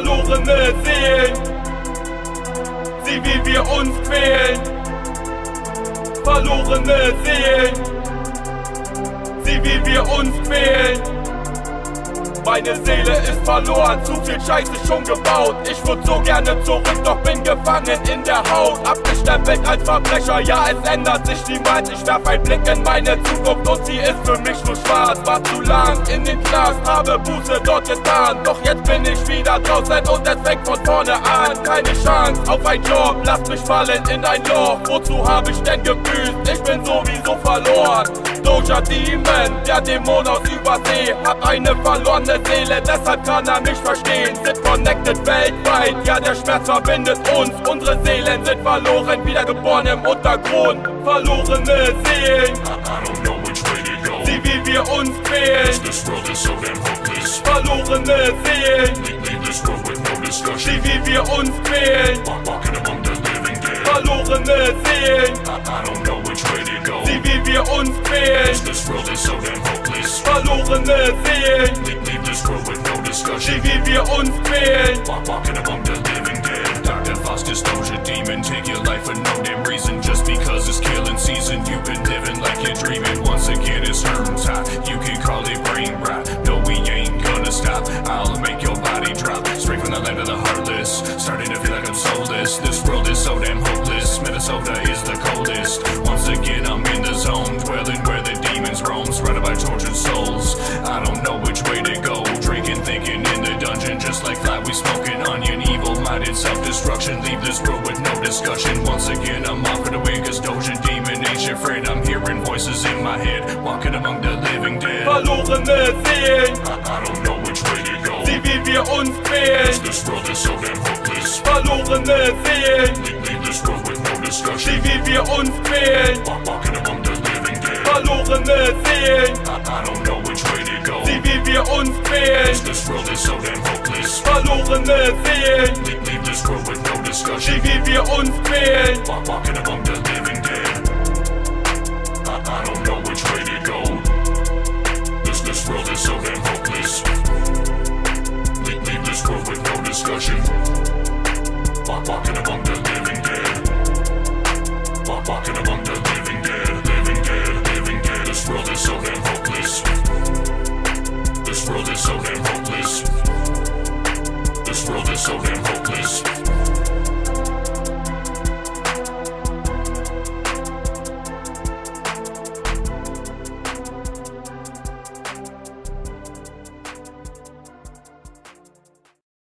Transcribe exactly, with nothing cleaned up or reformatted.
verlorene Seelen, sie wie wir uns quälen. Verlorene Seelen, sie wie wir uns quälen. Meine Seele ist verloren, zu viel Scheiße schon gebaut. Ich würd so gerne zurück, doch bin gefangen in der Haut. Abgestempelt als Verbrecher, ja es ändert sich niemals. Ich werf einen Blick in meine Zukunft und sie ist für mich nur schwarz. War zu lang in den Knast, habe Buße dort getan. Doch jetzt bin ich wieder draußen und es fängt von vorne an. Keine Chance auf einen Job, lass mich fallen in ein Loch. Wozu hab ich denn gebüßt? Ich bin sowieso verloren. Doja Demon, der Dämon aus Übersee, hat eine verlorene Seele, deshalb kann er mich verstehen. Sind connected weltweit, ja der Schmerz verbindet uns. Unsere Seelen sind verloren, wiedergeboren im Untergrund. Verlorene Seelen, sie wie wir uns quälen. Verlorene Seelen, sie wie wir uns quälen. Verlorene Seelen, sie wie wir uns quälen. Verlorene Seelen, sie wie wir uns quälen. Doctor Faustus, Doja Demon, take your life for no damn reason. Just because it's killing season, you've been living like you're dreaming. Once again it's hurting hot, you can call it brain rot. No, we ain't gonna stop, I'll make your body drop. Straight from the land of the heartless, starting to feel like I'm soulless. This world is so damn hopeless, Minnesota is the coldest. Once again I'm in the zone, dwelling where the demons roam. Surrounded by tortured souls, I don't know which way to go. Drinking, thinking in the dungeon, just like fly we smoking onion. Evil-minded self-destruction, leave this world with no discussion. Once again I'm off and away, cause Doja Demon ain't your friend. I'm hearing voices in my head, walking among the living dead. Verlorene Seelen, I, I don't know which way to go. sie wie wir uns quälen. This world is so damn hopeless. Verlorene Seelen, Leave, leave this world with no discussion. sie wie wir uns quälen. Walk, walking among the living dead. Verlorene Seelen, I, I don't know which way to go. sie wie wir uns quälen. This world is so damn hopeless. Verlorene Seelen, Leave, leave this world with no discussion. sie wie wir uns quälen. Walk, walking among the living dead. I, I don't know which way to go. This, this world is so damn hopeless. Leave, leave this world with no discussion. Walk, walking among the living dead. Walk, walking among the living dead. Living dead, living dead. This world is so damn hopeless.